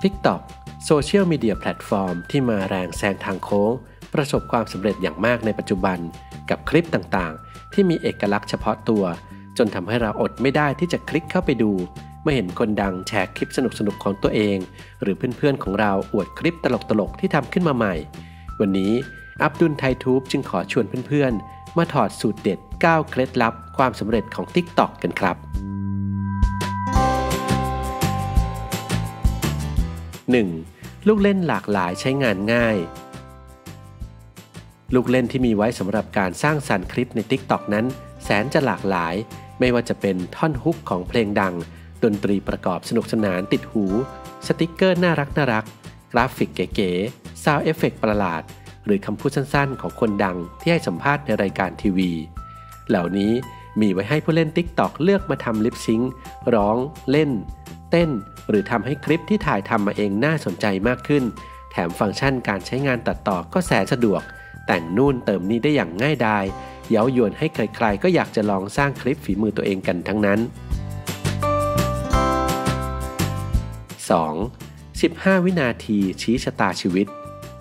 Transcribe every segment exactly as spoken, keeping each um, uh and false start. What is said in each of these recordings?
TikTok โซเชียลมีเดียแพลตฟอร์มที่มาแรงแซงทางโค้งประสบความสำเร็จอย่างมากในปัจจุบันกับคลิปต่างๆที่มีเอกลักษณ์เฉพาะตัวจนทำให้เราอดไม่ได้ที่จะคลิกเข้าไปดูเมื่อเห็นคนดังแชร์คลิปสนุกๆของตัวเองหรือเพื่อนๆของเราอวดคลิปตลกๆที่ทำขึ้นมาใหม่วันนี้อับดุลไททูบจึงขอชวนเพื่อนๆมาถอดสูตรเด็ดเก้าเคล็ดลับความสำเร็จของ TikTok กันครับ หนึ่ง. ลูกเล่นหลากหลายใช้งานง่ายลูกเล่นที่มีไว้สำหรับการสร้างสรรค์คลิปใน TikTok นั้นแสนจะหลากหลายไม่ว่าจะเป็นท่อนฮุกของเพลงดังดนตรีประกอบสนุกสนานติดหูสติกเกอร์น่ารักน่ารักกราฟิกเก๋ๆซาวด์เอฟเฟกต์ประหลาดหรือคำพูดสั้นๆของคนดังที่ให้สัมภาษณ์ในรายการทีวีเหล่านี้มีไว้ให้ผู้เล่น TikTok เลือกมาทำลิปซิงค์ร้องเล่นเต้นหรือทำให้คลิปที่ถ่ายทำมาเองน่าสนใจมากขึ้นแถมฟังก์ชันการใช้งานตัดต่อก็แสนสะดวกแต่งนู่นเติมนี่ได้อย่างง่ายดายเย้ายวนให้ใครๆก็อยากจะลองสร้างคลิปฝีมือตัวเองกันทั้งนั้น สอง. สิบห้า วินาทีชี้ชะตาชีวิต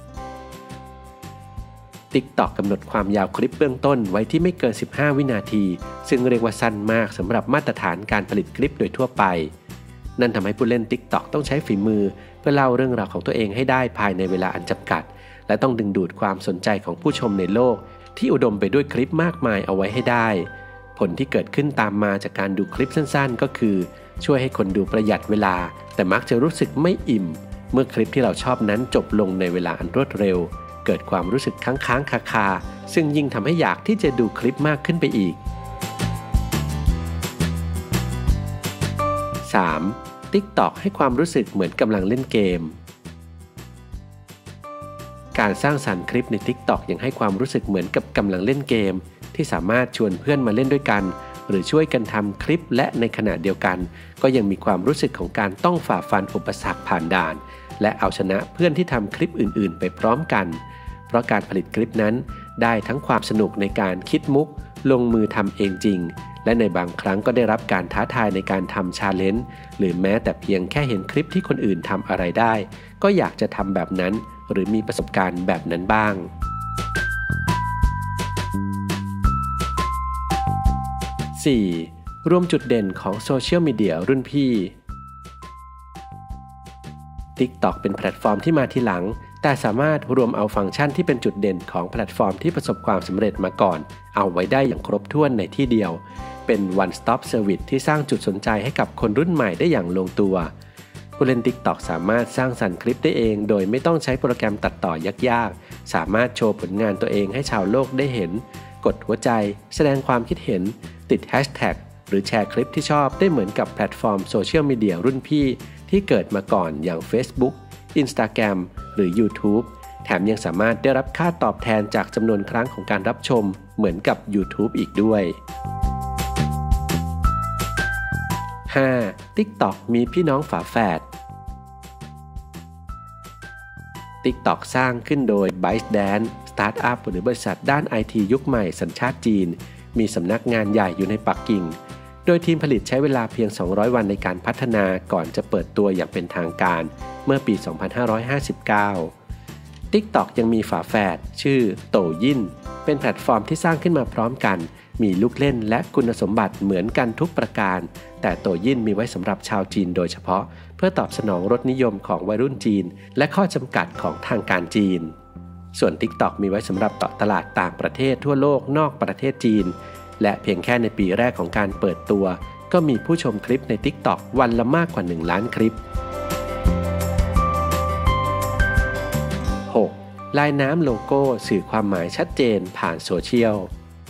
TikTok กำหนดความยาวคลิปเบื้องต้นไว้ที่ไม่เกินสิบห้าวินาทีซึ่งเรียกว่าสั้นมากสำหรับมาตรฐานการผลิตคลิปโดยทั่วไปนั่นทำให้ผู้เล่น TikTok ต้องใช้ฝีมือเพื่อเล่าเรื่องราวของตัวเองให้ได้ภายในเวลาอันจำกัดและต้องดึงดูดความสนใจของผู้ชมในโลกที่อุดมไปด้วยคลิปมากมายเอาไว้ให้ได้ผลที่เกิดขึ้นตามมาจากการดูคลิปสั้นๆก็คือช่วยให้คนดูประหยัดเวลาแต่มักจะรู้สึกไม่อิ่มเมื่อคลิปที่เราชอบนั้นจบลงในเวลาอันรวดเร็วเกิดความรู้สึกค้างๆคาๆซึ่งยิ่งทำให้อยากที่จะดูคลิปมากขึ้นไปอีก สาม. TikTok ให้ความรู้สึกเหมือนกำลังเล่นเกมการสร้างสรรค์คลิปใน TikTok ยังให้ความรู้สึกเหมือนกับกำลังเล่นเกมที่สามารถชวนเพื่อนมาเล่นด้วยกันหรือช่วยกันทำคลิปและในขณะเดียวกันก็ยังมีความรู้สึกของการต้องฝ่าฟันอุปสรรคผ่านด่านและเอาชนะเพื่อนที่ทำคลิปอื่นๆไปพร้อมกันเพราะการผลิตคลิปนั้นได้ทั้งความสนุกในการคิดมุกลงมือทำเองจริงและในบางครั้งก็ได้รับการท้าทายในการทำชาเลนจ์หรือแม้แต่เพียงแค่เห็นคลิปที่คนอื่นทำอะไรได้ก็อยากจะทำแบบนั้นหรือมีประสบการณ์แบบนั้นบ้าง สี่. รวมจุดเด่นของโซเชียลมีเดียรุ่นพี่ TikTok เป็นแพลตฟอร์มที่มาทีหลังแต่สามารถรวมเอาฟังก์ชันที่เป็นจุดเด่นของแพลตฟอร์มที่ประสบความสำเร็จมาก่อนเอาไว้ได้อย่างครบถ้วนในที่เดียวเป็น one stop service ที่สร้างจุดสนใจให้กับคนรุ่นใหม่ได้อย่างลงตัวผู้เล่น TikTok สามารถสร้างสรรค์คลิปได้เองโดยไม่ต้องใช้โปรแกรมตัดต่อยากๆสามารถโชว์ผลงานตัวเองให้ชาวโลกได้เห็นกดหัวใจแสดงความคิดเห็นติดแฮชแท็กหรือแชร์คลิปที่ชอบได้เหมือนกับแพลตฟอร์มโซเชียลมีเดียรุ่นพี่ที่เกิดมาก่อนอย่าง Facebook Instagram หรือ YouTube แถมยังสามารถได้รับค่าตอบแทนจากจำนวนครั้งของการรับชมเหมือนกับ YouTube อีกด้วย ห้า. TikTok มีพี่น้องฝาแฝด TikTok สร้างขึ้นโดย ByteDance สตาร์ทอัพหรือบริษัทด้าน ไอ ที ยุคใหม่สัญชาติจีนมีสำนักงานใหญ่อยู่ในปักกิ่งโดยทีมผลิตใช้เวลาเพียงสองร้อยวันในการพัฒนาก่อนจะเปิดตัวอย่างเป็นทางการเมื่อปี สองพันห้าร้อยห้าสิบเก้า TikTok ยังมีฝาแฝดชื่อโตยินเป็นแพลตฟอร์มที่สร้างขึ้นมาพร้อมกันมีลูกเล่นและคุณสมบัติเหมือนกันทุกประการแต่โตยินมีไว้สำหรับชาวจีนโดยเฉพาะเพื่อตอบสนองรสนิยมของวัยรุ่นจีนและข้อจำกัดของทางการจีนส่วน TikTok มีไว้สำหรับต่อตลาดต่างประเทศทั่วโลกนอกประเทศจีนและเพียงแค่ในปีแรกของการเปิดตัวก็มีผู้ชมคลิปใน TikTok วันละมากกว่าหนึ่งล้านคลิป หก. ลายน้ำโลโก้สื่อความหมายชัดเจนผ่านโซเชียล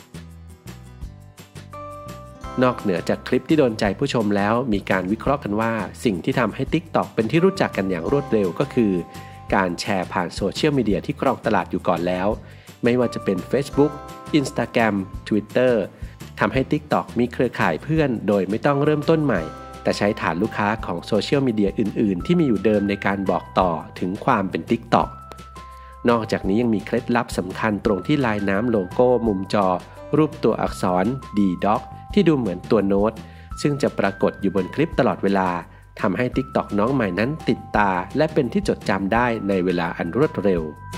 นอกเหนือจากคลิปที่โดนใจผู้ชมแล้วมีการวิเคราะห์กันว่าสิ่งที่ทำให้ TikTok เป็นที่รู้จักกันอย่างรวดเร็วก็คือการแชร์ผ่านโซเชียลมีเดียที่ครองตลาดอยู่ก่อนแล้วไม่ว่าจะเป็น Facebook Instagram Twitter ทำให้ TikTok มีเครือข่ายเพื่อนโดยไม่ต้องเริ่มต้นใหม่แต่ใช้ฐานลูกค้าของโซเชียลมีเดียอื่นๆที่มีอยู่เดิมในการบอกต่อถึงความเป็น TikTok นอกจากนี้ยังมีเคล็ดลับสำคัญตรงที่ลายน้ำโลโก้มุมจอรูปตัวอักษร D-Doc ที่ดูเหมือนตัวโน้ตซึ่งจะปรากฏอยู่บนคลิปตลอดเวลาทำให้ TikTok น้องใหม่นั้นติดตาและเป็นที่จดจำได้ในเวลาอันรวดเร็ว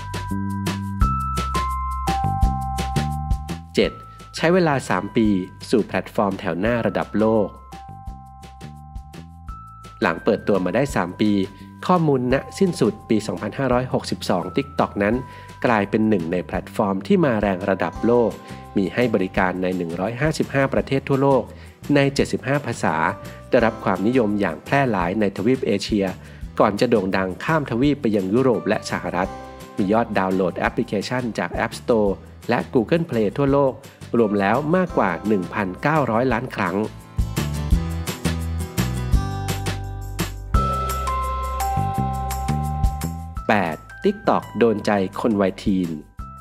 เจ็ด. ใช้เวลาสามปีสู่แพลตฟอร์มแถวหน้าระดับโลกหลังเปิดตัวมาได้สามปีข้อมูลณสิ้นสุดปี สองพันห้าร้อยหกสิบสอง TikTok นั้นกลายเป็นหนึ่งในแพลตฟอร์มที่มาแรงระดับโลกมีให้บริการในหนึ่งร้อยห้าสิบห้าประเทศทั่วโลกในเจ็ดสิบห้าภาษาได้รับความนิยมอย่างแพร่หลายในทวีปเอเชียก่อนจะโด่งดังข้ามทวีปไปยังยุโรปและสหรัฐมียอดดาวน์โหลดแอปพลิเคชันจาก App Store และ Google Play ทั่วโลกรวมแล้วมากกว่า หนึ่งพันเก้าร้อย ล้านครั้งแปด. TikTok โดนใจคนวัยทีน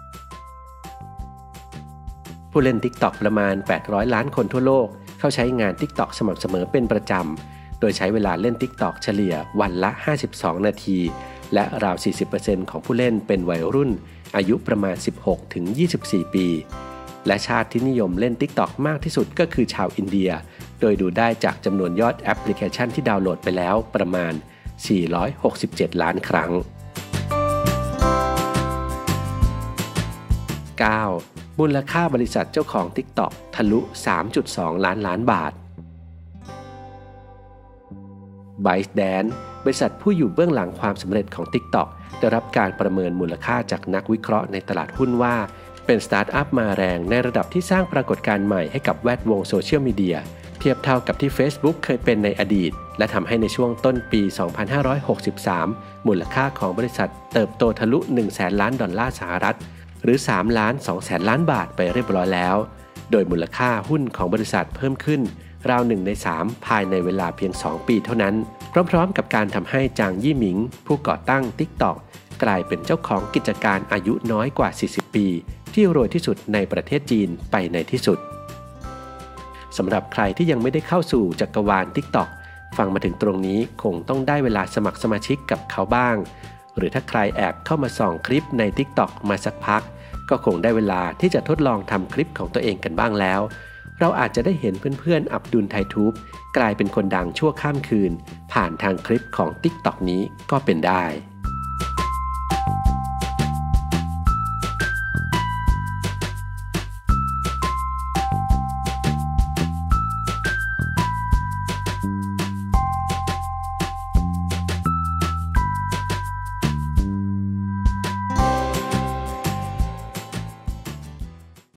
ผู้เล่น TikTok ประมาณแปดร้อยล้านคนทั่วโลกเข้าใช้งาน TikTok สม่ำเสมอเป็นประจำโดยใช้เวลาเล่น TikTok เฉลี่ยวันละห้าสิบสองนาทีและราว สี่สิบเปอร์เซ็นต์ ของผู้เล่นเป็นวัยรุ่นอายุประมาณ สิบหกถึงยี่สิบสี่ ปีและชาติที่นิยมเล่น TikTok มากที่สุดก็คือชาวอินเดียโดยดูได้จากจำนวนยอดแอปพลิเคชันที่ดาวน์โหลดไปแล้วประมาณสี่ร้อยหกสิบเจ็ดล้านครั้งเก้า. มูลค่าบริษัทเจ้าของ TikTok ทะลุ สามจุดสอง ล้านล้านบาท ByteDance บริษัทผู้อยู่เบื้องหลังความสำเร็จของ TikTok ได้รับการประเมินมูลค่าจากนักวิเคราะห์ในตลาดหุ้นว่าเป็นสตาร์ทอัพมาแรงในระดับที่สร้างปรากฏการณ์ใหม่ให้กับแวดวงโซเชียลมีเดียเทียบเท่ากับที่ Facebook เคยเป็นในอดีตและทำให้ในช่วงต้นปี สองพันห้าร้อยหกสิบสาม มูลค่าของบริษัทเติบโตทะลุ หนึ่งแสน ล้านดอลลาร์สหรัฐหรือ สามล้านสองแสน ล้านบาทไปเรียบร้อยแล้วโดยมูลค่าหุ้นของบริษัทเพิ่มขึ้นราวหนึ่งในสามภายในเวลาเพียงสองปีเท่านั้นพร้อมๆกับการทำให้จางยี่หมิงผู้ก่อตั้ง TikTok กลายเป็นเจ้าของกิจการอายุน้อยกว่าสี่สิบปีที่รวยที่สุดในประเทศจีนไปในที่สุดสำหรับใครที่ยังไม่ได้เข้าสู่จักรวาล TikTok ฟังมาถึงตรงนี้คงต้องได้เวลาสมัครสมาชิกกับเขาบ้างหรือถ้าใครแอบเข้ามาส่องคลิปใน TikTok มาสักพักก็คงได้เวลาที่จะทดลองทำคลิปของตัวเองกันบ้างแล้วเราอาจจะได้เห็นเพื่อนๆอับดุลไททูบกลายเป็นคนดังชั่วข้ามคืนผ่านทางคลิปของ TikTok นี้ก็เป็นได้